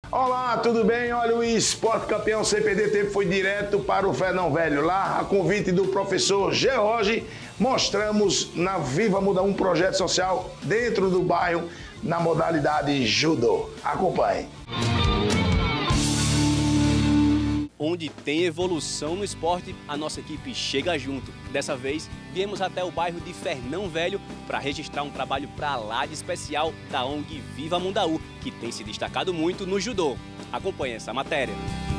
Olá, tudo bem? Olha, o Esporte Campeão sem perder tempo foi direto para o Fernão Velho. Lá, a convite do professor George, mostramos na Viva Muda um projeto social dentro do bairro na modalidade judô. Acompanhe. Onde tem evolução no esporte, a nossa equipe chega junto. Dessa vez, viemos até o bairro de Fernão Velho para registrar um trabalho para lá de especial da ONG Viva Mundaú, que tem se destacado muito no judô. Acompanhe essa matéria.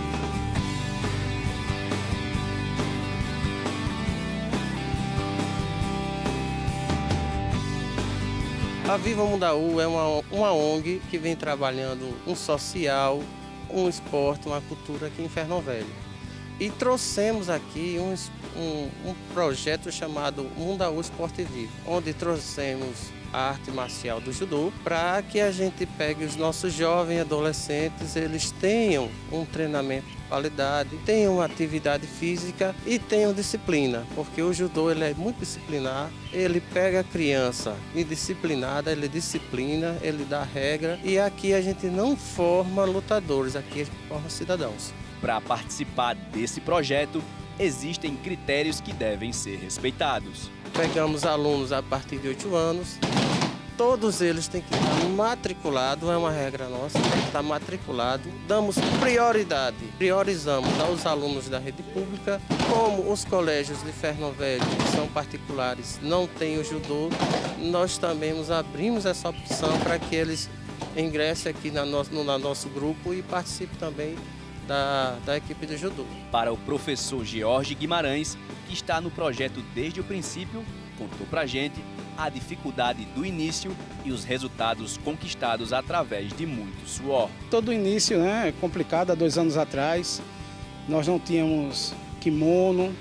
A Viva Mundaú é uma ONG que vem trabalhando um social, um esporte, uma cultura aqui em Fernão Velho. E trouxemos aqui um projeto chamado Mundaú Esporte Vivo, onde trouxemos a arte marcial do judô para que a gente pegue os nossos jovens adolescentes, eles tenham um treinamento de qualidade, tenham uma atividade física e tenham disciplina, porque o judô ele é muito disciplinar, ele pega a criança indisciplinada, ele disciplina, ele dá regra e aqui a gente não forma lutadores, aqui a gente forma cidadãos. Para participar desse projeto, existem critérios que devem ser respeitados. Pegamos alunos a partir de 8 anos, todos eles têm que estar matriculados, é uma regra nossa, tem que estar matriculado. Damos prioridade, priorizamos aos alunos da rede pública, como os colégios de Fernão Velho, que são particulares, não têm o judô, nós também nos abrimos essa opção para que eles ingressem aqui no nosso grupo e participem também da equipe de judô. Para o professor George Guimarães, que está no projeto desde o princípio, contou pra gente a dificuldade do início e os resultados conquistados através de muito suor. Todo o início, né, é complicado. Há 2 anos atrás, nós não tínhamos kimono,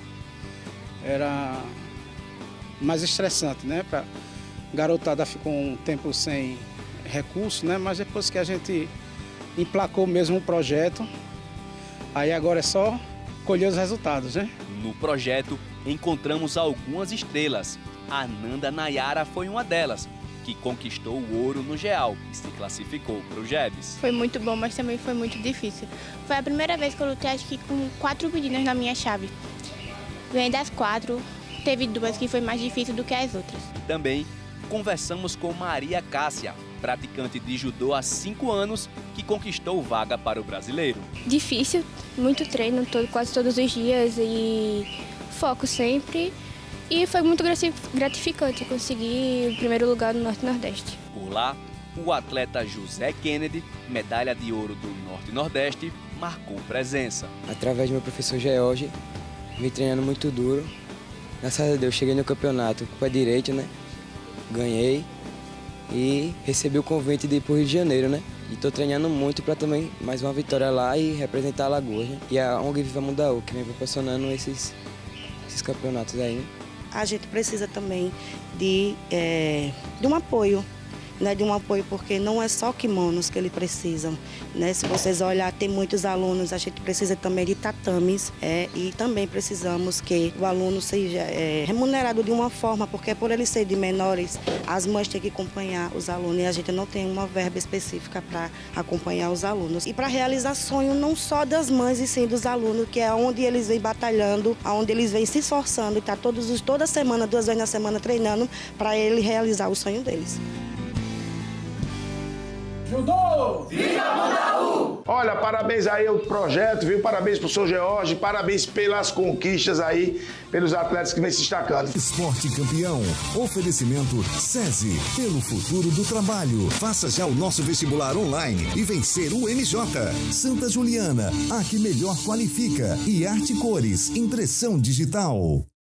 era mais estressante, né? A garotada ficou um tempo sem recurso, né? Mas depois que a gente emplacou mesmo o projeto, aí agora é só colher os resultados, né? No projeto, encontramos algumas estrelas. A Nanda Nayara foi uma delas, que conquistou o ouro no geal e se classificou para o Jebs. Foi muito bom, mas também foi muito difícil. Foi a primeira vez que eu lutei, acho que com 4 meninas na minha chave. Ganhei das 4, teve 2 que foi mais difícil do que as outras. Também conversamos com Maria Cássia, praticante de judô há 5 anos, que conquistou vaga para o brasileiro. Difícil, muito treino, quase todos os dias e foco sempre. E foi muito gratificante conseguir o primeiro lugar no Norte e Nordeste. Por lá, o atleta José Kennedy, medalha de ouro do Norte e Nordeste, marcou presença. Através do meu professor George, vim treinando muito duro. Graças a Deus, cheguei no campeonato com o pé direito, né? Ganhei e recebi o convite de ir para o Rio de Janeiro, né? E estou treinando muito para também mais uma vitória lá e representar Alagoas, né? E a ONG Viva Mundaú, que vem proporcionando esses campeonatos aí, né? A gente precisa também de um apoio, né? De um apoio porque não é só kimonos que eles precisam, né? Se vocês olharem, tem muitos alunos, a gente precisa também de tatames e também precisamos que o aluno seja remunerado de uma forma, porque por ele ser de menores, as mães têm que acompanhar os alunos e a gente não tem uma verba específica para acompanhar os alunos. E para realizar sonho não só das mães e sim dos alunos, que é onde eles vêm batalhando, onde eles vêm se esforçando e tá toda semana, 2 vezes na semana treinando para ele realizar o sonho deles. Judô! Viva Mundaú! Olha, parabéns aí ao projeto, viu? Parabéns pro seu George, parabéns pelas conquistas aí, pelos atletas que vem se destacando. Esporte Campeão. Oferecimento SESI. Pelo futuro do trabalho. Faça já o nosso vestibular online e vencer o MJ. Santa Juliana. A que melhor qualifica. E Arte Cores. Impressão digital.